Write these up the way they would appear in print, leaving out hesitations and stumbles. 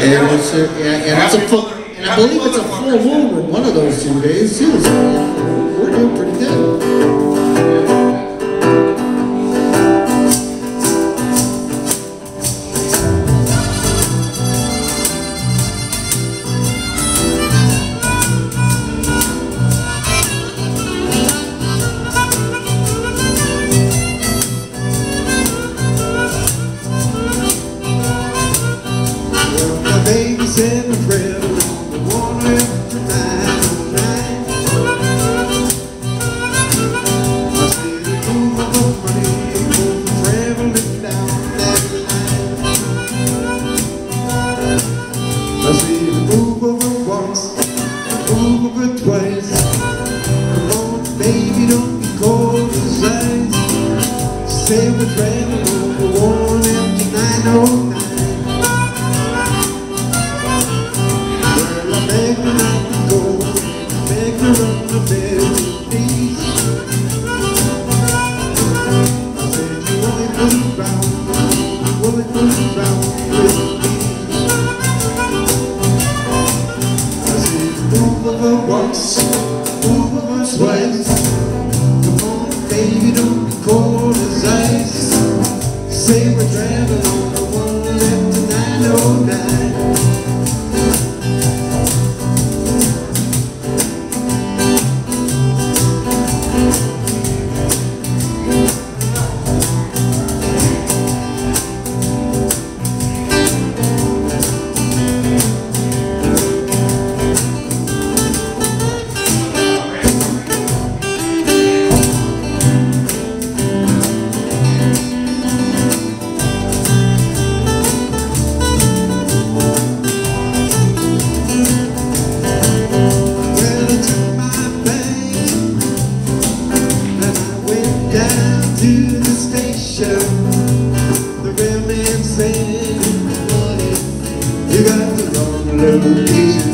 And it's a full, and I believe it's a full moon with one of those 2 days too. So we're doing pretty good. Baby said a prayer on the water tonight, all night. I see the move of money traveling down that line. I see the move of a once, the move of a twice. Come on, baby, don't be cold as ice. Say we're traveling on the one empty night, all night. Beg her not to go, beg her on the bed with knees. I said you only put it round, you only put it round with me. I said move over once, move over twice. Come on baby, don't be cold as ice. Say we're traveling on the one left tonight, all night. The railman said, you got the wrong location.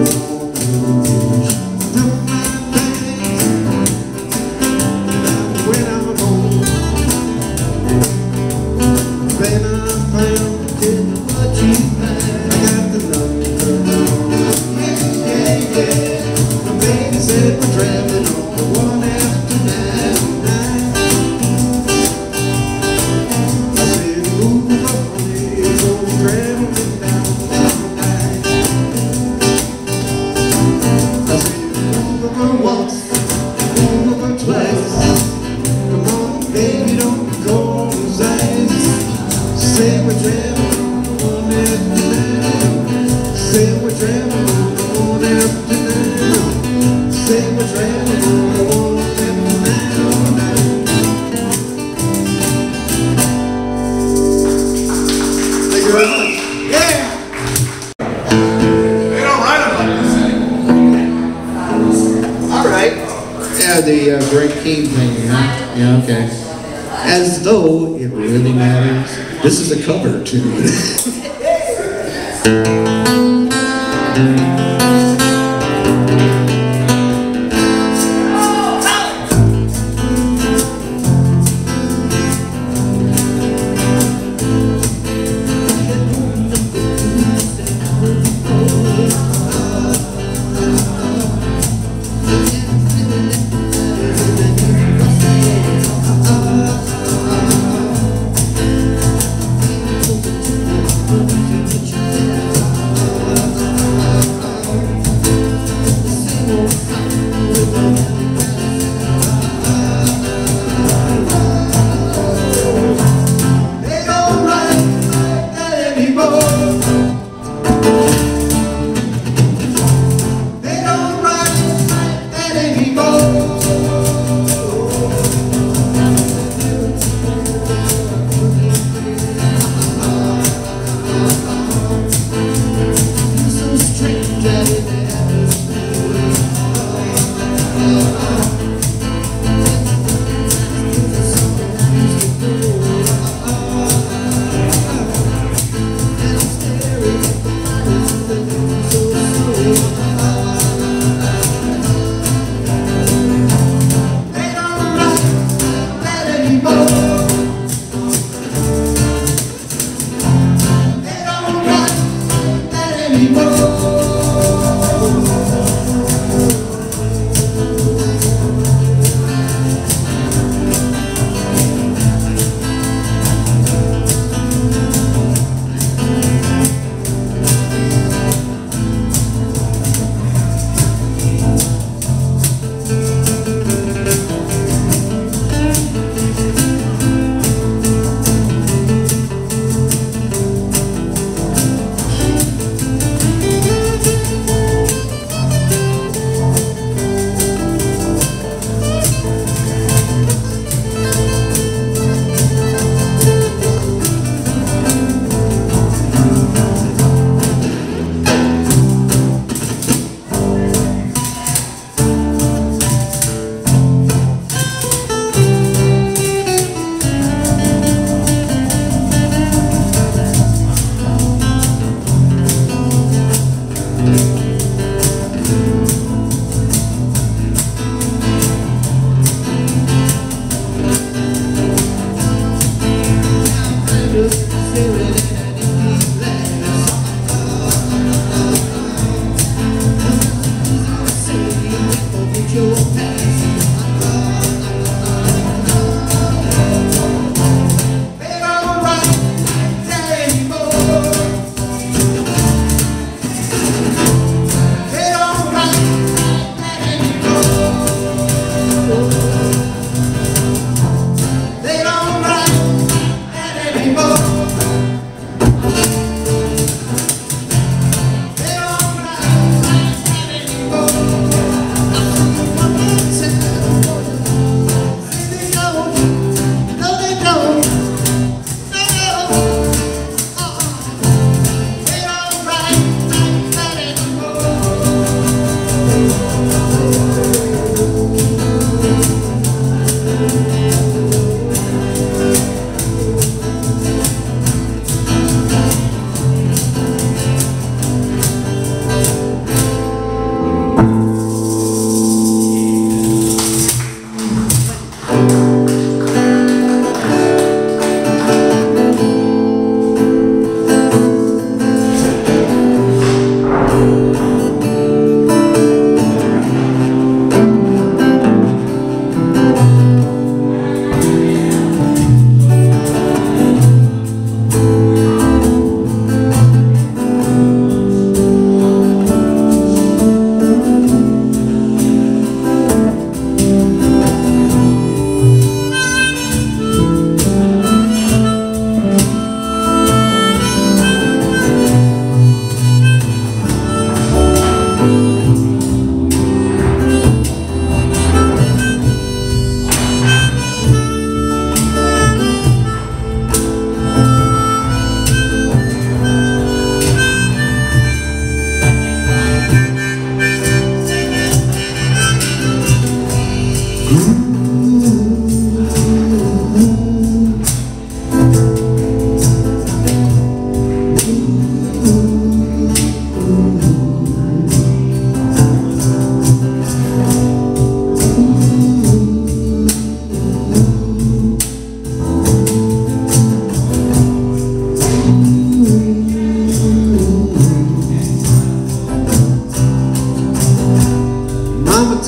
Took my bags, when I'm home. Then I found what you had. I got the number wrong. Yeah, yeah. My baby said we're traveling on the one after night. Say we're traveling on the one after night. Say we're traveling on the one after night. Say we're traveling on the one after night, all night. Thank you very much. Yeah! They don't write them like this. Alright. Yeah, the break key thing, huh? Yeah, okay. As though it really matters. This is a cover tune.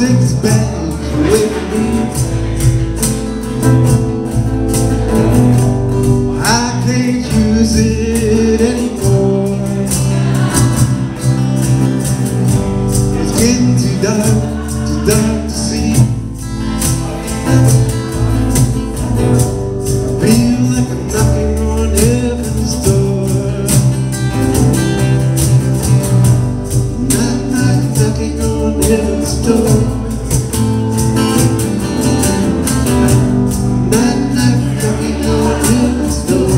takes back away from me. I can't use it anymore. It's getting too dark to see. I feel like I'm knocking on heaven's door. Knocking on heaven's door. Knocking on heaven's door.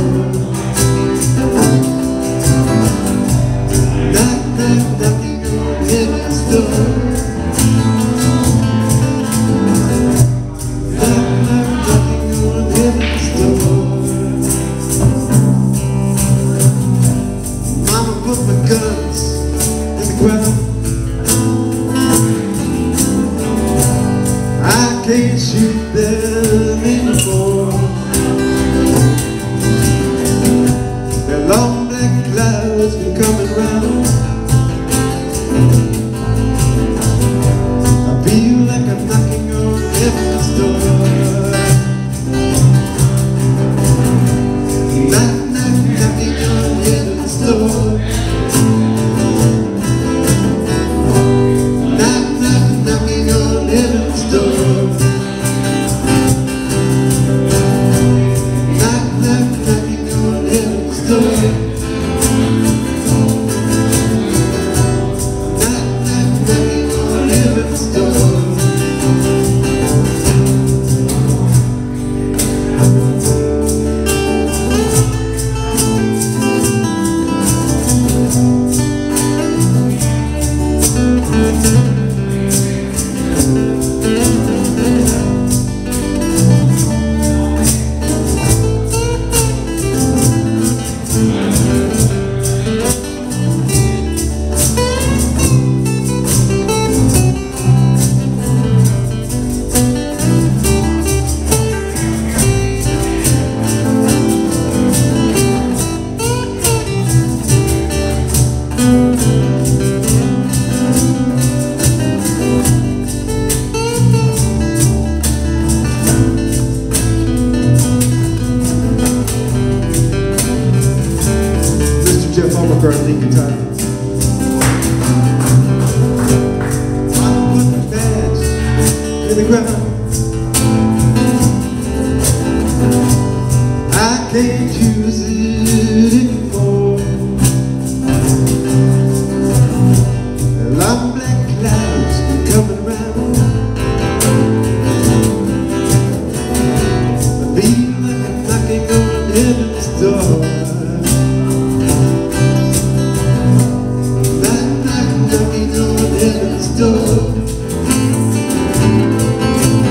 Knocking on heaven's door. Knocking on heaven's door. Mama put my guns in the ground. I can't shoot them anymore. The long black clouds been coming round. I feel like I'm knocking on heaven's door. Knocking on heaven's door. Knocking on heaven's door. Knocking on heaven's door. Knocking on heaven's door. Ulmicher on lead guitar. I put the badge in the ground. I can't use it anymore. The long black clouds been coming round. I feel like I'm knocking on heaven's door. Knocking on heaven's door.